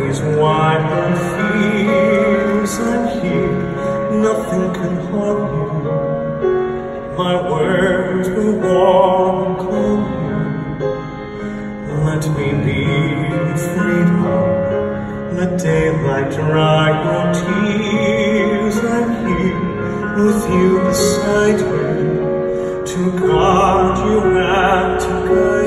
Please wipe your fears. I'm here, nothing can harm you. My words will warm and calm you. Let me be freedom. Let daylight dry your tears. I'm here with you beside me, to guard you and to guide you.